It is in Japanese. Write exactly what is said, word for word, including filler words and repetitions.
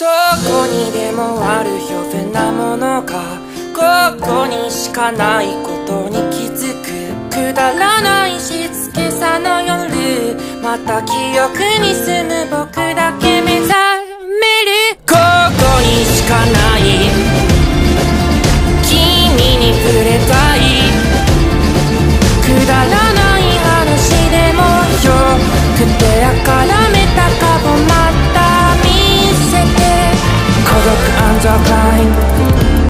どこにでもあるようなものがここにしかないことに気づく。くだらない静けさの夜、また記憶に住む僕だけ目覚める。ここにしかない君に触れたい。くだらない話でもよくてやからめた顔また見せて。孤独アンダーグライン